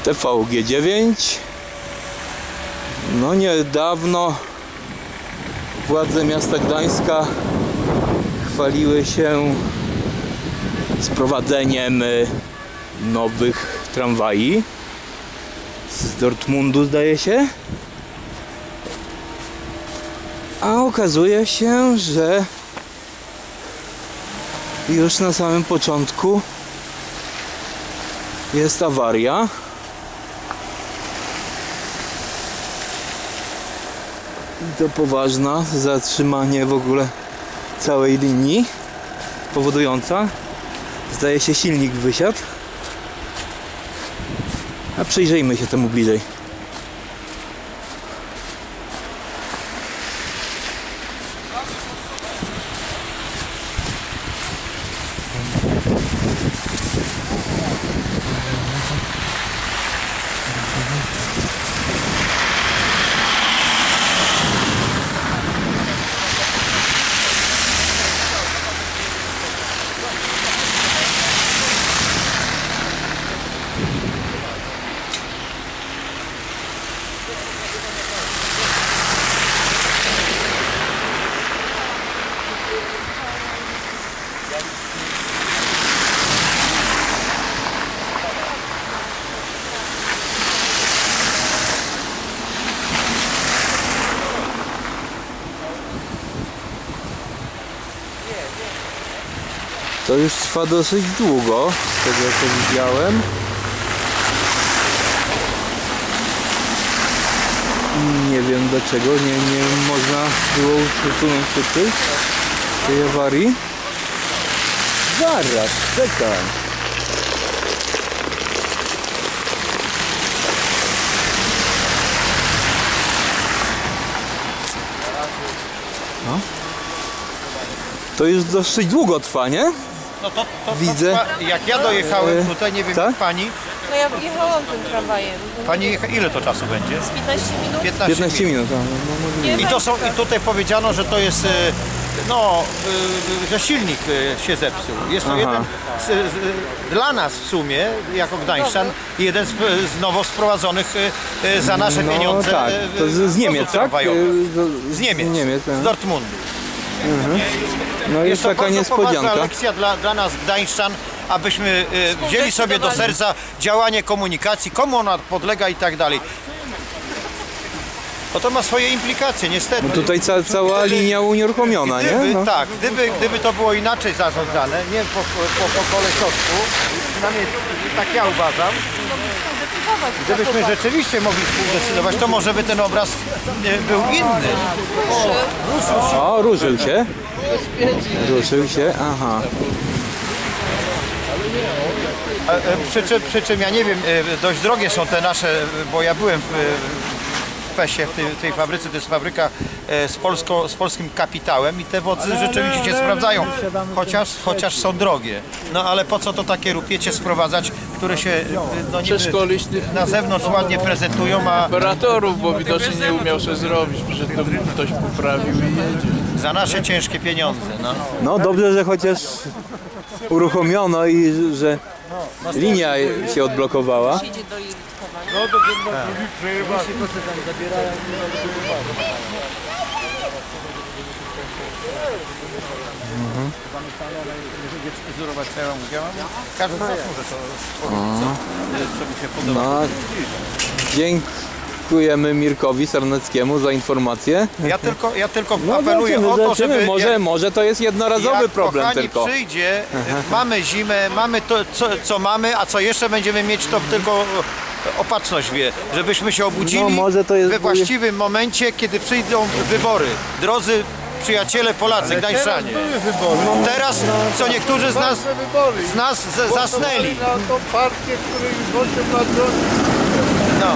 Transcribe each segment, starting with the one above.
TVG9. No niedawno władze miasta Gdańska chwaliły się sprowadzeniem nowych tramwaj z Dortmundu, zdaje się. A okazuje się, że już na samym początku jest awaria. I to poważna, zatrzymanie w ogóle całej linii powodująca, zdaje się, silnik wysiadł. A przyjrzyjmy się temu bliżej. To już trwa dosyć długo, z tego co widziałem. Nie wiem dlaczego nie można było usunąć się tej awarii. Zaraz, czekaj. No. To już dosyć długo trwa, nie? No to widzę. Jak ja dojechałem tutaj, nie wiem jak pani. No ja jechałam tym tramwajem. Pani ile to czasu będzie? Z 15 minut? 15 minut. I tutaj powiedziano, że to jest że silnik się zepsuł. Jest to jeden dla nas w sumie, jako Gdańszczan, jeden z nowo sprowadzonych za nasze pieniądze. Tak, to z Niemiec, tak? Z Niemiec, z Dortmundu. No jest taka niespodzianka. To bardzo lekcja dla nas Gdańszczan, abyśmy wzięli sobie do serca działanie komunikacji, komu ona podlega i tak dalej. No to ma swoje implikacje, niestety. No tutaj cała linia unieruchomiona, nie? No. Tak, gdyby to było inaczej zarządzane, nie po kolesiowsku, przynajmniej tak ja uważam, gdybyśmy rzeczywiście mogli współdecydować, to może by ten obraz był inny. O, ruszył się. Ruszył się, aha. Przy czym ja nie wiem, dość drogie są te nasze, bo ja byłem w PES-ie, w tej fabryce, to jest fabryka z polskim kapitałem i te wozy rzeczywiście się sprawdzają, chociaż są drogie. No ale po co to takie rupiecie sprowadzać, które się przeszkolić na zewnątrz ładnie prezentują, a operatorów, bo widocznie nie umiał się zrobić, że to ktoś poprawił i jedzie. Za nasze ciężkie pieniądze. No dobrze, że chociaż uruchomiono i że linia się odblokowała. No, dziękujemy Mirkowi Sarneckiemu za informację. Ja tylko apeluję o to, żeby... Może to jest jednorazowy problem kochani tylko. Przyjdzie, mamy zimę, mamy to co mamy, a co jeszcze będziemy mieć, to tylko opatrzność wie, żebyśmy się obudzili we właściwym momencie, kiedy przyjdą wybory. Drodzy przyjaciele Polacy, Gdańszczanie. Teraz co niektórzy z nas zasnęli. Na tą partię, której już 8 lat rządzi. No.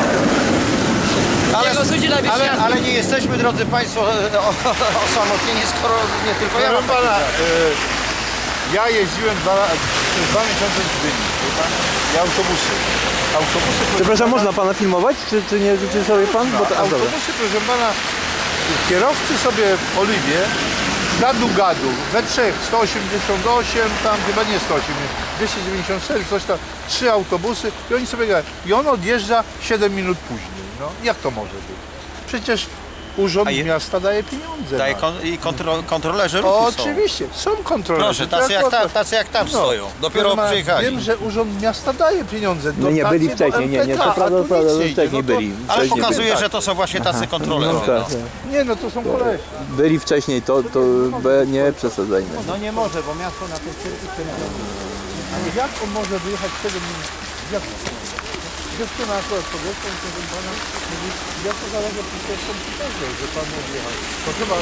Ale nie jesteśmy, drodzy Państwo, osamotnieni, skoro nie tylko ja. Proszę pana, ja jeździłem 2 miesiące z Gdyni. Ja autobusy. Przepraszam, można pana filmować? Czy nie życzy sobie pan? Bo to, autobusy, proszę pana, kierowcy sobie w Oliwie gadu, we trzech, 188, tam chyba nie 180, 294, coś tam, 3 autobusy i oni sobie grają. I on odjeżdża 7 minut później. No, jak to może być? Przecież Urząd Miasta daje pieniądze. Daje kontrolerzy ruchu są. Oczywiście, są kontrolerzy. Proszę, tacy jak tam stoją. Dopiero przyjechali. Wiem, że Urząd Miasta daje pieniądze. No nie, byli wcześniej, nie, to prawda, że wcześniej byli. Ale Wcześniej pokazuje, że to są właśnie tacy kontrolerzy. No tak. Nie, no to są koleś. Byli wcześniej, to nie przesadzajmy. No nie może, bo miasto na tym cyrku się nie robi. Ale jak on może wyjechać 7 minut? Jak? Dziewczyna akurat podeszła i proszę pana mówi, ja to zależy od tego komputerze, że pan odjechał. To chyba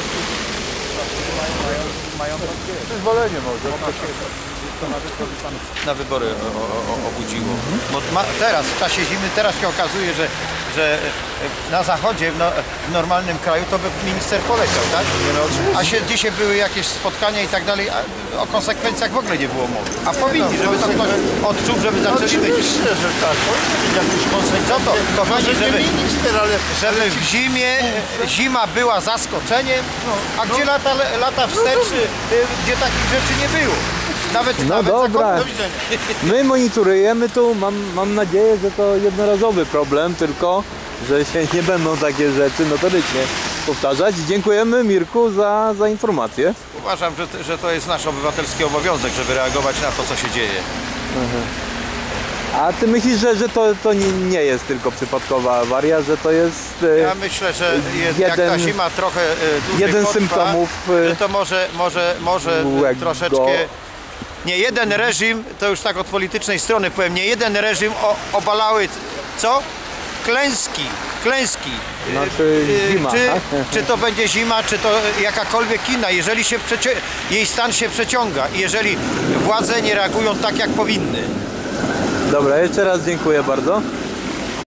mają przyzwolenie może. Na wybory obudziło. Bo teraz, w czasie zimy, teraz się okazuje, że na zachodzie, w normalnym kraju, to by minister poleciał, tak? A dzisiaj były jakieś spotkania i tak dalej, a o konsekwencjach w ogóle nie było mowy. A powinni, żeby to ktoś odczuł, żeby zaczęli być. Oczywiście, że tak. Jakieś konsekwencje. Co to? Kochani, żeby minister, ale w zimie, zima była zaskoczeniem, a gdzie lata wstecz, gdzie takich rzeczy nie było. No dobra, my monitorujemy tu, mam nadzieję, że to jednorazowy problem, tylko że się nie będą takie rzeczy notorycznie powtarzać. Dziękujemy, Mirku, za informację. Uważam, że to jest nasz obywatelski obowiązek, żeby reagować na to, co się dzieje. A ty myślisz, że to nie jest tylko przypadkowa awaria, że to jest Ja myślę, że jak ta zima trochę dłużej jeden z potrwa, symptomów że to może troszeczkę... Nie jeden reżim, to już tak od politycznej strony powiem, nie jeden reżim obalały, co? Klęski. Znaczy zima. Czy to będzie zima, czy to jakakolwiek inna, jeżeli jej stan się przeciąga i jeżeli władze nie reagują tak, jak powinny. Dobra, jeszcze raz dziękuję bardzo.